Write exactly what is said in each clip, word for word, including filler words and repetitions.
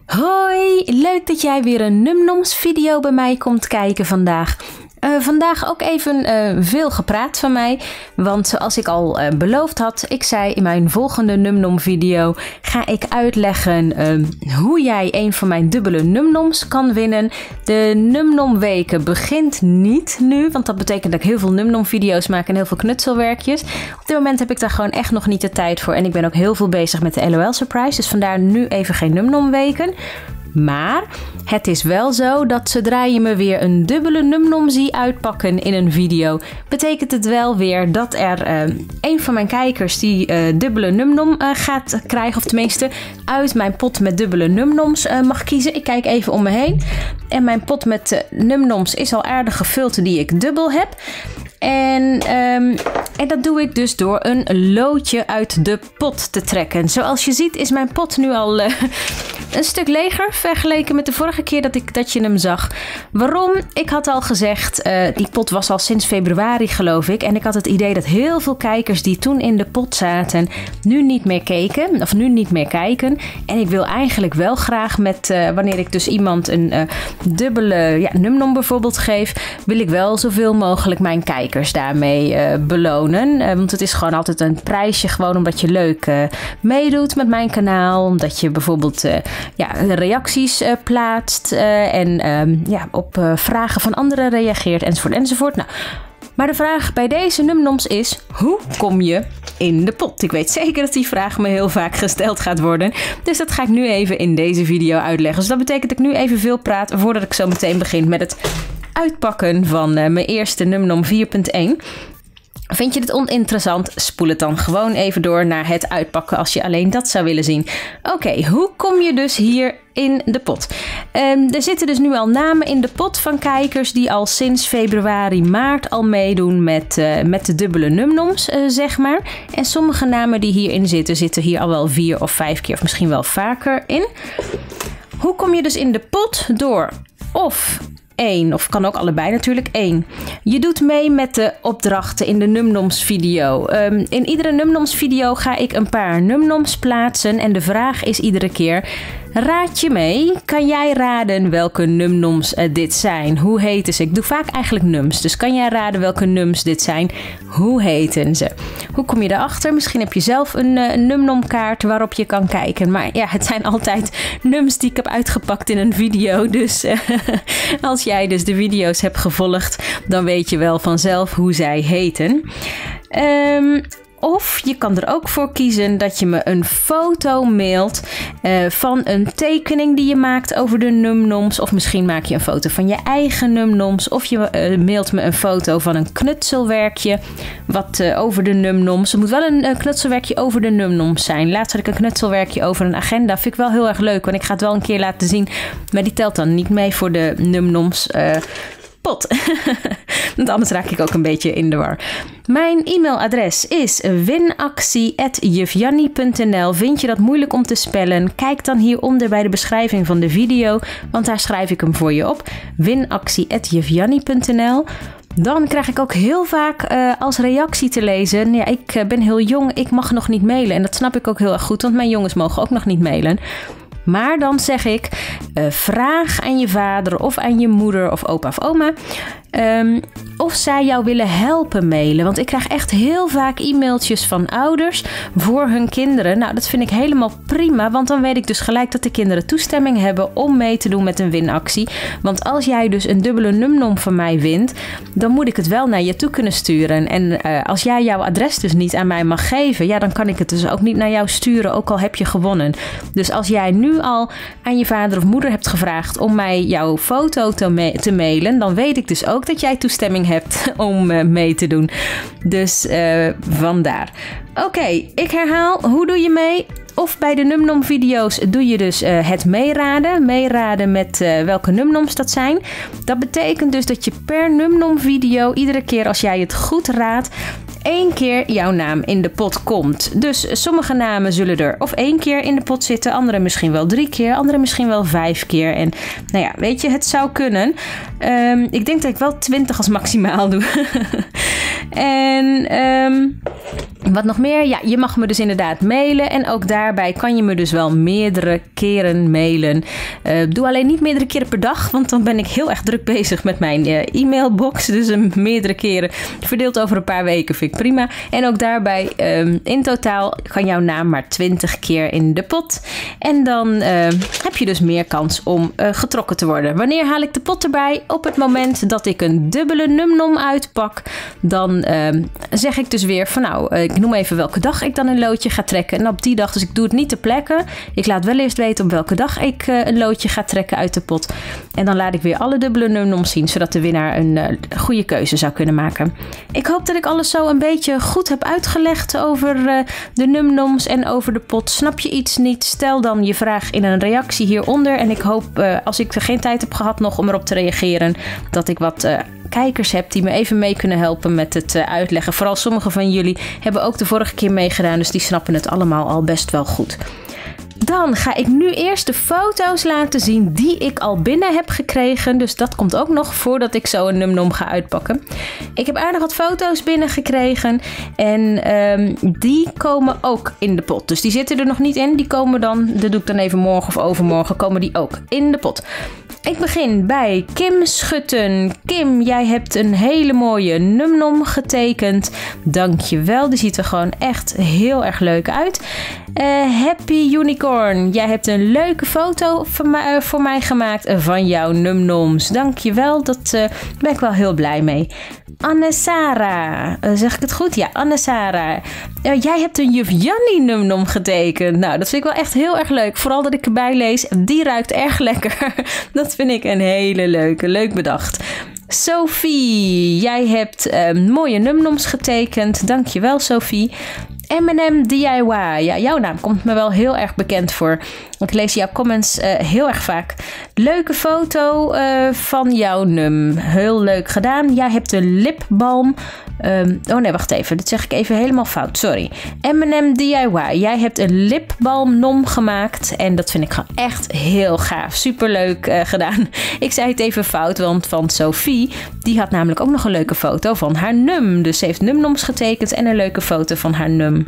Hoi, leuk dat jij weer een Numnoms video bij mij komt kijken vandaag. Uh, vandaag ook even uh, veel gepraat van mij, want zoals ik al uh, beloofd had, ik zei in mijn volgende Numnom video ga ik uitleggen uh, hoe jij een van mijn dubbele Numnoms kan winnen. De Numnom weken begint niet nu, want dat betekent dat ik heel veel Numnom video's maak en heel veel knutselwerkjes. Op dit moment heb ik daar gewoon echt nog niet de tijd voor en ik ben ook heel veel bezig met de L O L surprise, dus vandaar nu even geen Numnom weken. Maar het is wel zo dat zodra je me weer een dubbele Numnom zie uitpakken in een video, betekent het wel weer dat er uh, een van mijn kijkers die uh, dubbele Numnom uh, gaat krijgen, of tenminste uit mijn pot met dubbele Numnoms uh, mag kiezen. Ik kijk even om me heen en mijn pot met uh, Numnoms is al aardig gevuld die ik dubbel heb. En, um, en dat doe ik dus door een loodje uit de pot te trekken. Zoals je ziet is mijn pot nu al uh, een stuk leger vergeleken met de vorige keer dat, ik, dat je hem zag. Waarom? Ik had al gezegd, uh, die pot was al sinds februari geloof ik. En ik had het idee dat heel veel kijkers die toen in de pot zaten nu niet meer keken. Of nu niet meer kijken. En ik wil eigenlijk wel graag met, uh, wanneer ik dus iemand een uh, dubbele ja, Numnom bijvoorbeeld geef, wil ik wel zoveel mogelijk mijn kijkers daarmee uh, belonen. Uh, want het is gewoon altijd een prijsje, gewoon omdat je leuk uh, meedoet met mijn kanaal. Omdat je bijvoorbeeld uh, ja, reacties uh, plaatst uh, en uh, ja, op uh, vragen van anderen reageert enzovoort enzovoort. Nou, maar de vraag bij deze Numnoms is, hoe kom je in de pot? Ik weet zeker dat die vraag me heel vaak gesteld gaat worden. Dus dat ga ik nu even in deze video uitleggen. Dus dat betekent dat ik nu even veel praat voordat ik zo meteen begin met het uitpakken van uh, mijn eerste Numnom vier punt één. Vind je dit oninteressant? Spoel het dan gewoon even door naar het uitpakken als je alleen dat zou willen zien. Oké, okay, hoe kom je dus hier in de pot? Um, er zitten dus nu al namen in de pot van kijkers die al sinds februari, maart al meedoen met, uh, met de dubbele Numnoms, uh, zeg maar. En sommige namen die hierin zitten, zitten hier al wel vier of vijf keer of misschien wel vaker in. Hoe kom je dus in de pot? Door of één, of kan ook allebei natuurlijk, één. Je doet mee met de opdrachten in de Numnoms video. Um, in iedere Numnoms video ga ik een paar Numnoms plaatsen en de vraag is iedere keer, raad je mee? Kan jij raden welke Numnoms uh, dit zijn? Hoe heten ze? Ik doe vaak eigenlijk nums, dus kan jij raden welke nums dit zijn? Hoe heten ze? Hoe kom je erachter? Misschien heb je zelf een, uh, een Numnomkaart waarop je kan kijken. Maar ja, het zijn altijd nums die ik heb uitgepakt in een video. Dus uh, als jij dus de video's hebt gevolgd, dan weet je wel vanzelf hoe zij heten. Um, Of je kan er ook voor kiezen dat je me een foto mailt uh, van een tekening die je maakt over de Numnoms. Of misschien maak je een foto van je eigen Numnoms. Of je uh, mailt me een foto van een knutselwerkje wat uh, over de Numnoms. Het moet wel een uh, knutselwerkje over de Numnoms zijn. Laatst had ik een knutselwerkje over een agenda. Vind ik wel heel erg leuk, want ik ga het wel een keer laten zien. Maar die telt dan niet mee voor de Numnoms uh, pot. Want anders raak ik ook een beetje in de war. Mijn e-mailadres is winactie at jufjannie punt n l. Vind je dat moeilijk om te spellen? Kijk dan hieronder bij de beschrijving van de video, want daar schrijf ik hem voor je op. winactie at jufjannie punt n l. Dan krijg ik ook heel vaak uh, als reactie te lezen, ja, ik uh, ben heel jong, ik mag nog niet mailen. En dat snap ik ook heel erg goed, want mijn jongens mogen ook nog niet mailen. Maar dan zeg ik, uh, vraag aan je vader of aan je moeder of opa of oma um, of zij jou willen helpen mailen. Want ik krijg echt heel vaak e-mailtjes van ouders voor hun kinderen. Nou, dat vind ik helemaal prima, want dan weet ik dus gelijk dat de kinderen toestemming hebben om mee te doen met een winactie. Want als jij dus een dubbele Numnom van mij wint, dan moet ik het wel naar je toe kunnen sturen. En uh, als jij jouw adres dus niet aan mij mag geven, ja, dan kan ik het dus ook niet naar jou sturen, ook al heb je gewonnen. Dus als jij nu al aan je vader of moeder hebt gevraagd om mij jouw foto te, ma- te mailen, dan weet ik dus ook dat jij toestemming hebt om uh, mee te doen. Dus uh, vandaar. Oké, okay, ik herhaal. Hoe doe je mee? Of bij de Numnom video's doe je dus uh, het meeraden. Meeraden met uh, welke Numnoms dat zijn. Dat betekent dus dat je per Numnom video, iedere keer als jij het goed raadt, één keer jouw naam in de pot komt. Dus sommige namen zullen er of één keer in de pot zitten, andere misschien wel drie keer, andere misschien wel vijf keer. En nou ja, weet je, het zou kunnen. Um, ik denk dat ik wel twintig als maximaal doe. en um, Wat nog meer? Ja, je mag me dus inderdaad mailen. En ook daarbij kan je me dus wel meerdere keren mailen. Uh, doe alleen niet meerdere keren per dag. Want dan ben ik heel erg druk bezig met mijn uh, e-mailbox. Dus uh, meerdere keren verdeeld over een paar weken vind ik prima. En ook daarbij um, in totaal kan jouw naam maar twintig keer in de pot. En dan uh, heb je dus meer kans om uh, getrokken te worden. Wanneer haal ik de pot erbij? Op het moment dat ik een dubbele numnom uitpak. Dan uh, zeg ik dus weer van nou... Uh, Ik noem even welke dag ik dan een loodje ga trekken. En op die dag, dus ik doe het niet ter plekke. Ik laat wel eerst weten op welke dag ik uh, een loodje ga trekken uit de pot. En dan laat ik weer alle dubbele numnoms zien. Zodat de winnaar een uh, goede keuze zou kunnen maken. Ik hoop dat ik alles zo een beetje goed heb uitgelegd over uh, de numnoms en over de pot. Snap je iets niet? Stel dan je vraag in een reactie hieronder. En ik hoop, uh, als ik er geen tijd heb gehad nog om erop te reageren, dat ik wat... Uh, kijkers heb die me even mee kunnen helpen met het uh, uitleggen. Vooral sommige van jullie hebben ook de vorige keer meegedaan, dus die snappen het allemaal al best wel goed. Dan ga ik nu eerst de foto's laten zien die ik al binnen heb gekregen. Dus dat komt ook nog voordat ik zo een numnom ga uitpakken. Ik heb aardig wat foto's binnengekregen. En um, die komen ook in de pot. Dus die zitten er nog niet in. Die komen dan, dat doe ik dan even morgen of overmorgen, komen die ook in de pot. Ik begin bij Kim Schutten. Kim, jij hebt een hele mooie numnom getekend. Dankjewel. Die ziet er gewoon echt heel erg leuk uit. Uh, Happy Unicorn. Jij hebt een leuke foto voor mij, uh, voor mij gemaakt van jouw numnoms. Dankjewel. Dat uh, ben ik wel heel blij mee. Anne-Sara. Uh, zeg ik het goed? Ja, Anne-Sara. Uh, jij hebt een Juf Jannie numnom getekend. Nou, dat vind ik wel echt heel erg leuk. Vooral dat ik erbij lees. Die ruikt erg lekker. Dat vind ik een hele leuke. Leuk bedacht. Sophie. Jij hebt uh, mooie numnoms getekend. Dankjewel, Sophie. M en M D I Y. Ja, jouw naam komt me wel heel erg bekend voor. Ik lees jouw comments uh, heel erg vaak. Leuke foto uh, van jouw num. Heel leuk gedaan. Jij hebt een lipbalm. Um, oh nee, wacht even. Dit zeg ik even helemaal fout. Sorry. M en M D I Y. Jij hebt een lipbalmnom gemaakt. En dat vind ik gewoon echt heel gaaf. Superleuk uh, gedaan. Ik zei het even fout, want van Sophie, die had namelijk ook nog een leuke foto van haar num. Dus ze heeft numnoms getekend en een leuke foto van haar num.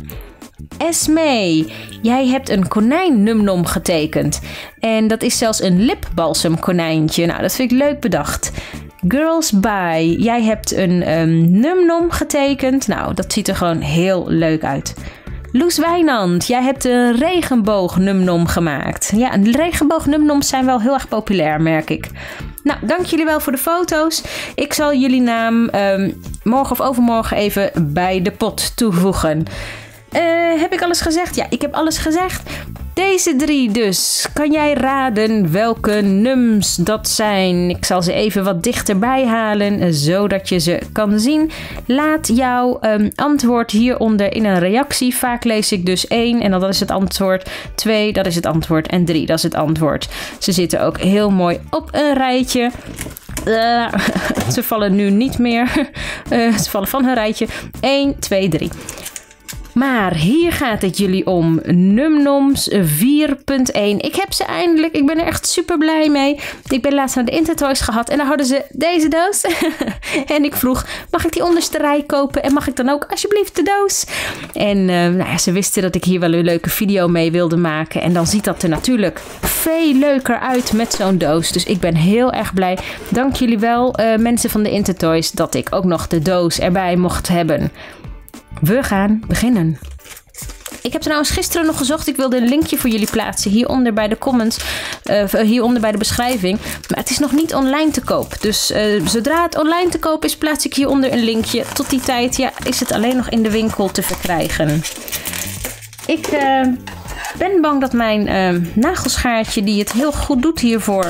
Esmee, jij hebt een konijn-numnom getekend. En dat is zelfs een lipbalsem konijntje. Nou, dat vind ik leuk bedacht. Girls Bye, jij hebt een um, numnom getekend. Nou, dat ziet er gewoon heel leuk uit. Loes Wijnand, jij hebt een regenboognumnom gemaakt. Ja, regenboognumnoms zijn wel heel erg populair, merk ik. Nou, dank jullie wel voor de foto's. Ik zal jullie naam um, morgen of overmorgen even bij de pot toevoegen. Uh, heb ik alles gezegd? Ja, ik heb alles gezegd. Deze drie dus. Kan jij raden welke nums dat zijn? Ik zal ze even wat dichterbij halen, zodat je ze kan zien. Laat jouw um, antwoord hieronder in een reactie. Vaak lees ik dus één en dat is het antwoord. twee, dat is het antwoord. En drie, dat is het antwoord. Ze zitten ook heel mooi op een rijtje. Uh, ze vallen nu niet meer. Uh, ze vallen van hun rijtje. één, twee, drie. Maar hier gaat het jullie om. Numnoms vier punt één. Ik heb ze eindelijk. Ik ben er echt super blij mee. Ik ben laatst naar de Intertoys gehad en daar hadden ze deze doos. En ik vroeg, mag ik die onderste rij kopen? En mag ik dan ook alsjeblieft de doos? En uh, nou ja, ze wisten dat ik hier wel een leuke video mee wilde maken. En dan ziet dat er natuurlijk veel leuker uit met zo'n doos. Dus ik ben heel erg blij. Dank jullie wel, uh, mensen van de Intertoys, dat ik ook nog de doos erbij mocht hebben. We gaan beginnen. Ik heb trouwens gisteren nog gezocht. Ik wilde een linkje voor jullie plaatsen. Hieronder bij de comments. Uh, hieronder bij de beschrijving. Maar het is nog niet online te koop. Dus uh, zodra het online te koop is, plaats ik hieronder een linkje. Tot die tijd ja, is het alleen nog in de winkel te verkrijgen. Ik uh, ben bang dat mijn uh, nagelschaartje, die het heel goed doet hiervoor,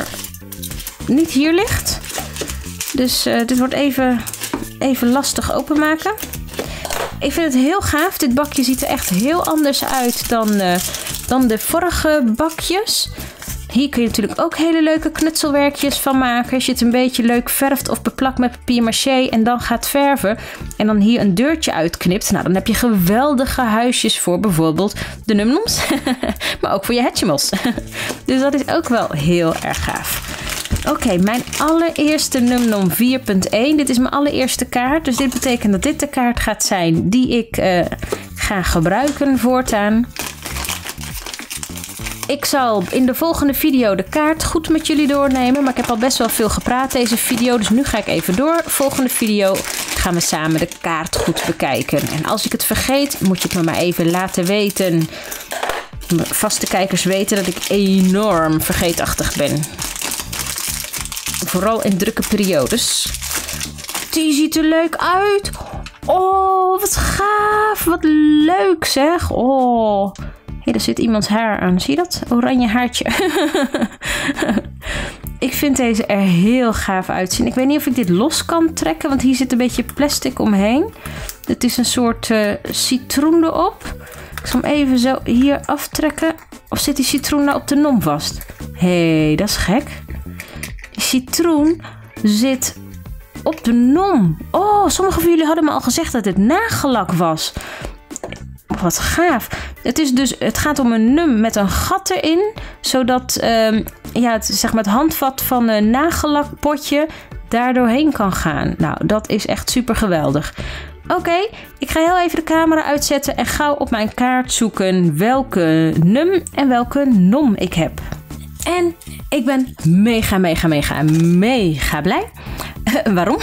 niet hier ligt. Dus uh, dit wordt even, even lastig openmaken. Ik vind het heel gaaf. Dit bakje ziet er echt heel anders uit dan, uh, dan de vorige bakjes. Hier kun je natuurlijk ook hele leuke knutselwerkjes van maken. Als je het een beetje leuk verft of beplakt met papier maché en dan gaat verven. En dan hier een deurtje uitknipt. Nou, dan heb je geweldige huisjes voor bijvoorbeeld de numnoms. Maar ook voor je hatchimals. Dus dat is ook wel heel erg gaaf. Oké, okay, mijn allereerste numnom vier punt één. Dit is mijn allereerste kaart. Dus dit betekent dat dit de kaart gaat zijn die ik uh, ga gebruiken voortaan. Ik zal in de volgende video de kaart goed met jullie doornemen. Maar ik heb al best wel veel gepraat deze video. Dus nu ga ik even door. Volgende video gaan we samen de kaart goed bekijken. En als ik het vergeet, moet je het me maar even laten weten. Vaste kijkers weten dat ik enorm vergeetachtig ben. Vooral in drukke periodes. Die ziet er leuk uit. Oh, wat gaaf. Wat leuk zeg. Oh. Hé, hey, er zit iemands haar aan. Zie je dat? Oranje haartje. Ik vind deze er heel gaaf uitzien. Ik weet niet of ik dit los kan trekken, want hier zit een beetje plastic omheen. Het is een soort uh, citroen erop. Ik zal hem even zo hier aftrekken. Of zit die citroen nou op de nom vast? Hé, hey, dat is gek. Die citroen zit op de nom. Oh, sommige van jullie hadden me al gezegd dat het nagellak was. Wat gaaf. Het, is dus, het gaat om een num met een gat erin. Zodat uh, ja, het, zeg maar het handvat van een nagellakpotje daar doorheen kan gaan. Nou, dat is echt super geweldig. Oké, okay, ik ga heel even de camera uitzetten en gauw op mijn kaart zoeken welke num en welke nom ik heb. En ik ben mega, mega, mega, mega blij. Uh, waarom?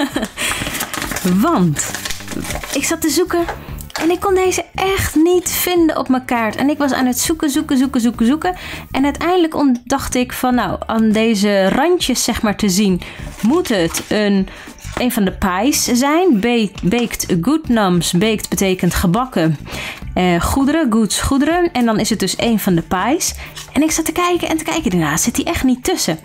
Want ik zat te zoeken en ik kon deze echt niet vinden op mijn kaart. En ik was aan het zoeken, zoeken, zoeken, zoeken, zoeken. En uiteindelijk dacht ik van nou, aan deze randjes zeg maar te zien, moet het een, een van de pies zijn. Be baked good nums. Baked betekent gebakken. Uh, goederen, goods, goederen. En dan is het dus een van de pies. En ik zat te kijken en te kijken. Daarna zit die echt niet tussen.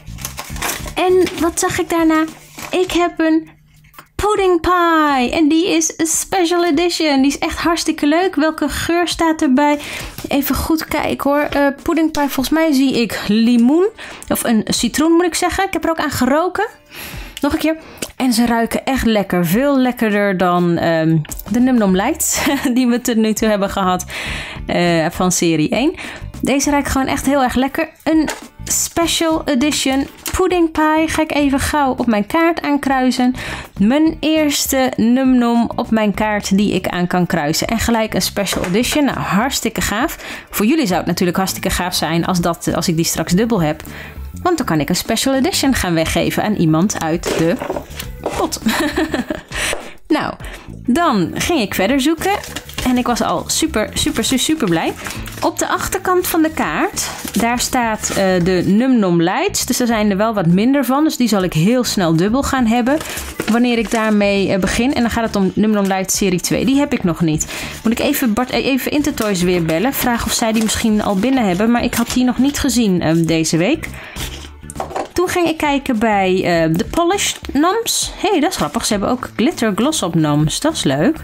En wat zag ik daarna? Ik heb een pudding pie. En die is een special edition. Die is echt hartstikke leuk. Welke geur staat erbij? Even goed kijken hoor. Uh, pudding pie, volgens mij zie ik limoen. Of een citroen moet ik zeggen. Ik heb er ook aan geroken. Nog een keer. En ze ruiken echt lekker. Veel lekkerder dan um, de Num Nom Lights die we tot nu toe hebben gehad uh, van serie één. Deze ruikt gewoon echt heel erg lekker. Een special edition pudding pie ga ik even gauw op mijn kaart aankruisen. Mijn eerste Num Nom op mijn kaart die ik aan kan kruisen. En gelijk een special edition. Nou, hartstikke gaaf. Voor jullie zou het natuurlijk hartstikke gaaf zijn als, dat, als ik die straks dubbel heb. Want dan kan ik een special edition gaan weggeven aan iemand uit de pot. Nou, dan ging ik verder zoeken. En ik was al super, super, super, super blij. Op de achterkant van de kaart, daar staat uh, de Num Nom Lights. Dus daar zijn er wel wat minder van. Dus die zal ik heel snel dubbel gaan hebben. Wanneer ik daarmee uh, begin. En dan gaat het om Num Nom Lights serie twee. Die heb ik nog niet. Moet ik even Bart, even Intertoys weer bellen. Vragen of zij die misschien al binnen hebben. Maar ik had die nog niet gezien um, deze week. Toen ging ik kijken bij uh, de Polished Noms. Hé, hey, dat is grappig. Ze hebben ook Glitter Gloss op Noms. Dat is leuk.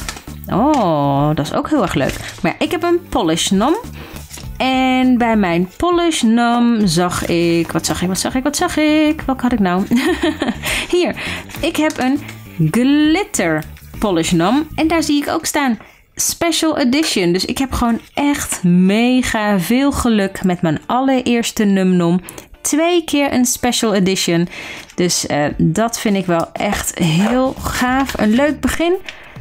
Oh, dat is ook heel erg leuk. Maar ja, ik heb een Polish Nom. En bij mijn Polish Nom zag ik... Wat zag ik, wat zag ik, wat zag ik? Welke had ik nou? Hier, ik heb een Glitter Polish Nom. En daar zie ik ook staan Special Edition. Dus ik heb gewoon echt mega veel geluk met mijn allereerste Num Nom. Twee keer een special edition. Dus uh, dat vind ik wel echt heel gaaf. Een leuk begin.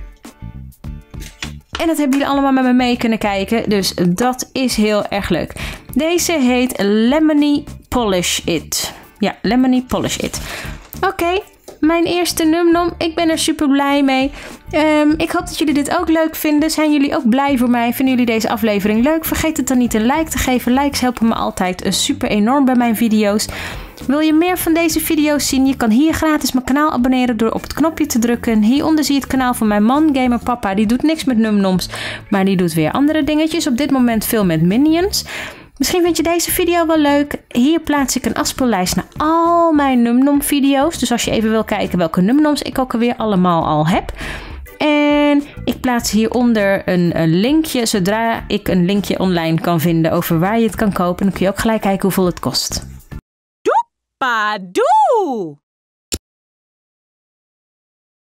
En dat hebben jullie allemaal met me mee kunnen kijken. Dus dat is heel erg leuk. Deze heet Lemony Polish It. Ja, Lemony Polish It. Oké, okay, mijn eerste Num Nom. Ik ben er super blij mee. Um, ik hoop dat jullie dit ook leuk vinden. Zijn jullie ook blij voor mij? Vinden jullie deze aflevering leuk? Vergeet het dan niet een like te geven. Likes helpen me altijd super enorm bij mijn video's. Wil je meer van deze video's zien? Je kan hier gratis mijn kanaal abonneren door op het knopje te drukken. Hieronder zie je het kanaal van mijn man, Gamer Papa. Die doet niks met Num Noms, maar die doet weer andere dingetjes. Op dit moment veel met Minions. Misschien vind je deze video wel leuk. Hier plaats ik een afspeellijst naar al mijn Num Nom video's. Dus als je even wil kijken welke Num Noms ik ook alweer allemaal al heb. En ik plaats hieronder een, een linkje. Zodra ik een linkje online kan vinden over waar je het kan kopen, dan kun je ook gelijk kijken hoeveel het kost. Doepadoe!